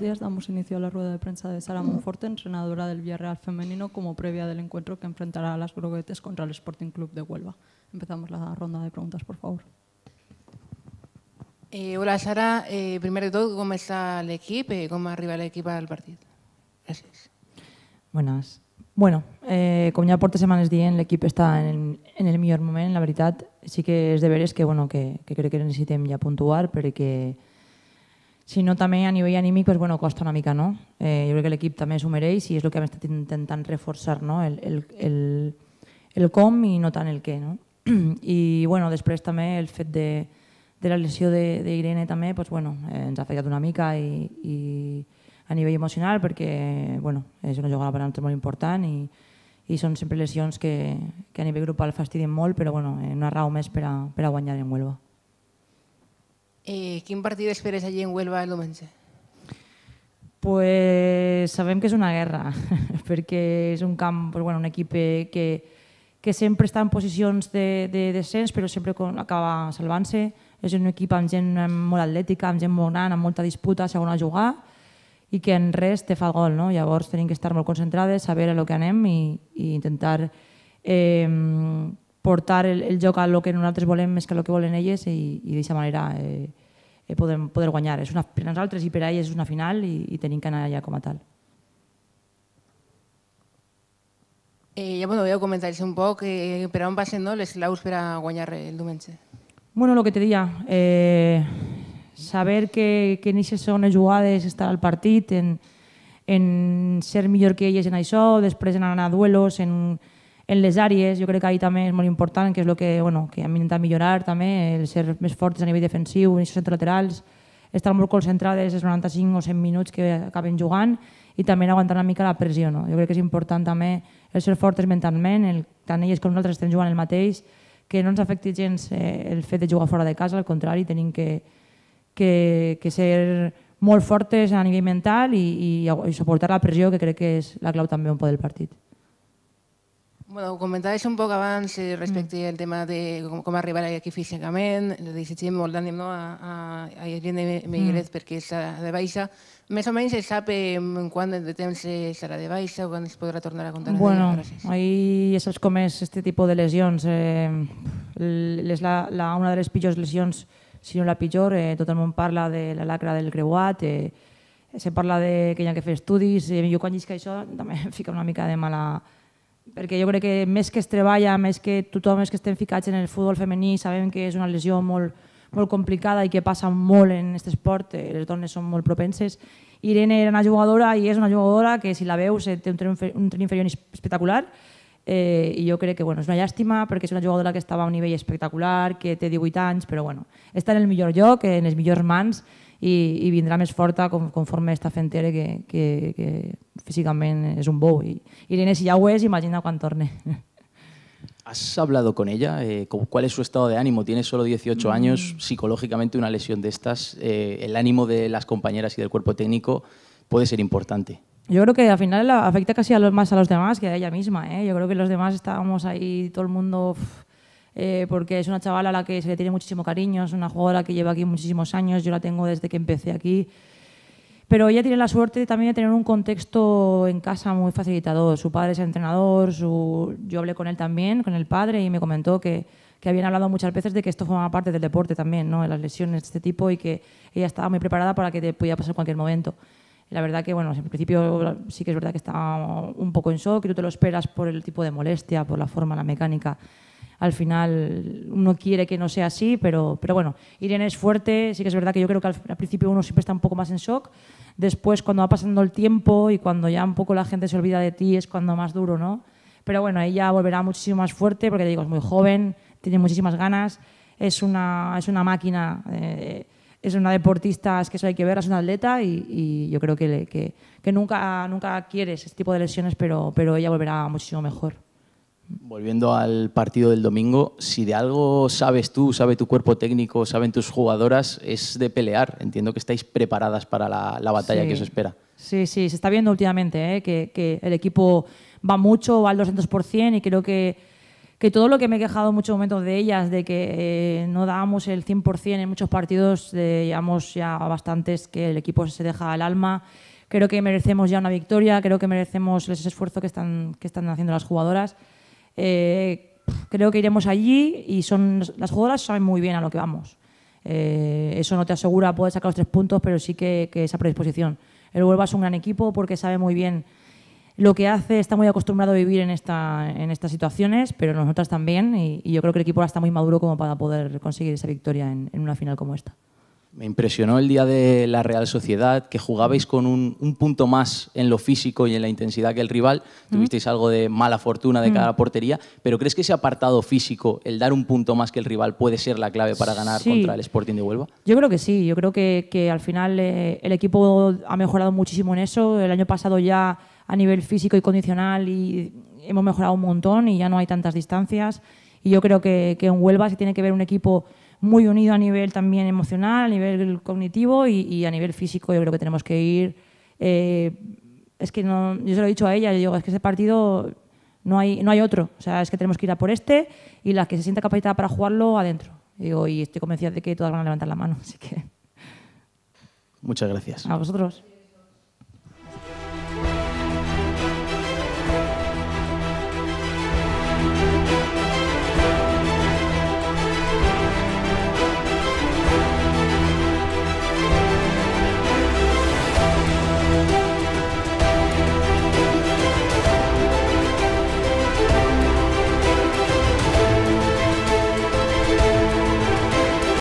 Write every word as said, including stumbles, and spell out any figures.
días damos inicio a la rueda de prensa de Sara Monforte, entrenadora del Villarreal femenino, como previa del encuentro que enfrentará a las Groguetes contra el Sporting Club de Huelva. Empezamos la ronda de preguntas, por favor. Eh, hola, Sara. Eh, primer de tot, com està l'equip? Eh, com arriba l'equip al partit? Gràcies. Buenas. Bueno, eh, com ja portes setmanes dient, l'equip està en, en el millor moment, la veritat. Sí que és de veres que, bueno, que, que crec que necessitem ja puntuar, perquè si no també a nivell anímic pues, bueno, costa una mica, no? Eh, jo crec que l'equip també s'ho mereix i és el que hem estat intentant reforçar, no? El, el, el, el com i no tant el què, no? I bueno, després també el fet de, de la lesió d'Irene també pues, bueno, eh, ens ha afectat una mica i, i a nivell emocional perquè bueno, és una jugada per a nosaltres molt important i, i són sempre lesions que, que a nivell grupal fastidien molt, però bueno, una raó més per a, per a guanyar en Huelva. Eh, quin partit esperes allí en Huelva el diumenge? Pues sabem que és una guerra, perquè és un camp, pues bueno, un equip que, que sempre està en posicions de, de descens, però sempre acaba salvant-se. És un equip amb gent molt atlètica, amb gent molt gran, amb molta disputa, segona a jugar, i que en res te fa el gol, no? Llavors tenim que estar molt concentrades, saber a lo que anem i, i intentar eh, portar el, el joc a lo que nosaltres volem més que a lo que volen elles i, i d'aquesta manera eh, eh, podem poder guanyar. És una, per a nosaltres i per a elles és una final i, i tenim que anar allà com a tal. Eh, ja bueno, veu comentar-se un poc eh, per on passen no, les claus per a guanyar el diumenge. Bueno, lo que te diga, eh, saber que, que en aquestes segones jugades estarà al partit, en, en ser millor que elles en això, després en anar a duelos, en, en les àrees, jo crec que ahí també és molt important, que és el que, bueno, que hem intentat millorar també, el ser més fortes a nivell defensiu, en aquests centrolaterals, estar molt concentrades els noranta-cinc o cent minuts que acaben jugant i també aguantar una mica la pressió. No? Jo crec que és important també el ser fortes mentalment, el, tant elles com nosaltres estem jugant el mateix, que no ens afecti gens eh, el fet de jugar fora de casa, al contrari, tenim que, que, que ser molt fortes a nivell mental i, i, i suportar la pressió, que crec que és la clau també un poc del partit. Bueno, comentaves un poc abans eh, respecte al tema de com, com arribar aquí físicament, li desitgem molt d'ànim no, a, a, a Irene Meigueret mm. perquè està de baixa. Més o menys se sap eh, quan de temps estarà de baixa o quan es podrà tornar a comptar? Bueno, ahí ja saps com és este tipus de lesions. Eh, és la, la, una de les pitjors lesions, si no la pitjor, eh, tot el món parla de la lacra del creuat, eh, se parla de que hi ha que fer estudis, eh, jo quan llisc això també em fica una mica de mala... perquè jo crec que més que es treballa, més que tothom és que estem ficats en el futbol femení, sabem que és una lesió molt, molt complicada i que passa molt en aquest esport, les dones són molt propenses. Irene era una jugadora i és una jugadora que si la veus té un tren, un tren inferior espectacular eh, i jo crec que bueno, és una llàstima perquè és una jugadora que estava a un nivell espectacular, que té divuit anys, però bueno, està en el millor lloc, en les millors mans i, i vindrà més forta conforme està fent que, que, que físicament és un bou. I Irene, si ja ho és, imagina quan torne. ¿Has hablado con ella? Eh, ¿Cuál es su estado de ánimo? Tiene solo dieciocho años, psicológicamente una lesión de estas, eh, el ánimo de las compañeras y del cuerpo técnico puede ser importante. Yo creo que al final afecta casi a los, más a los demás que a ella misma. ¿eh? Yo creo que los demás estábamos ahí, todo el mundo... Eh, porque es una chavala a la que se le tiene muchísimo cariño, es una jugadora que lleva aquí muchísimos años, yo la tengo desde que empecé aquí, pero ella tiene la suerte también de tener un contexto en casa muy facilitador. Su padre es entrenador, su... yo hablé con él también, con el padre, y me comentó que, que habían hablado muchas veces de que esto forma parte del deporte también, ¿no? De las lesiones de este tipo, y que ella estaba muy preparada para que te pudiera pasar en cualquier momento. Y la verdad que, bueno, en principio sí que es verdad que estaba un poco en shock, y tú te lo esperas por el tipo de molestia, por la forma, la mecánica. Al final uno quiere que no sea así, pero, pero bueno, Irene es fuerte, sí que es verdad que yo creo que al, al principio uno siempre está un poco más en shock, después cuando va pasando el tiempo y cuando ya un poco la gente se olvida de ti es cuando más duro, ¿no? Pero bueno, ella volverá muchísimo más fuerte porque te digo, es muy joven, tiene muchísimas ganas, es una, es una máquina, eh, es una deportista, es que eso hay que ver, es una atleta y, y yo creo que, que, que nunca, nunca quieres ese tipo de lesiones, pero, pero ella volverá muchísimo mejor. Volviendo al partido del domingo, si de algo sabes tú, sabe tu cuerpo técnico, saben tus jugadoras, es de pelear. Entiendo que estáis preparadas para la, la batalla sí. que os espera. Sí, sí, se está viendo últimamente ¿eh? que, que el equipo va mucho, va al doscientos por ciento y creo que, que todo lo que me he quejado en muchos momentos de ellas, de que eh, no dábamos el cien por cien en muchos partidos, eh, llevamos ya bastantes que el equipo se deja al alma. Creo que merecemos ya una victoria, creo que merecemos ese esfuerzo que están, que están haciendo las jugadoras. Eh, creo que iremos allí y son, las jugadoras saben muy bien a lo que vamos. Eh, eso no te asegura poder sacar los tres puntos, pero sí que, que esa predisposición. El Huelva es un gran equipo porque sabe muy bien lo que hace, está muy acostumbrado a vivir en, esta, en estas situaciones, pero nosotras también, y, y yo creo que el equipo ahora está muy maduro como para poder conseguir esa victoria en, en una final como esta. Me impresionó el día de la Real Sociedad, que jugabais con un, un punto más en lo físico y en la intensidad que el rival. Mm. Tuvisteis algo de mala fortuna de mm. cada portería, pero ¿crees que ese apartado físico, el dar un punto más que el rival, puede ser la clave para ganar sí. contra el Sporting de Huelva? Yo creo que sí, yo creo que, que al final eh, el equipo ha mejorado muchísimo en eso. El año pasado ya a nivel físico y condicional y hemos mejorado un montón y ya no hay tantas distancias. Y yo creo que, que en Huelva se tiene que ver un equipo muy unido a nivel también emocional, a nivel cognitivo y, y a nivel físico. Yo creo que tenemos que ir... Eh, es que no, yo se lo he dicho a ella, yo digo, es que ese partido no hay, no hay otro. O sea, es que tenemos que ir a por este y la que se sienta capacitada para jugarlo adentro. Y, digo, y estoy convencida de que todas van a levantar la mano. Así que... Muchas gracias. A vosotros.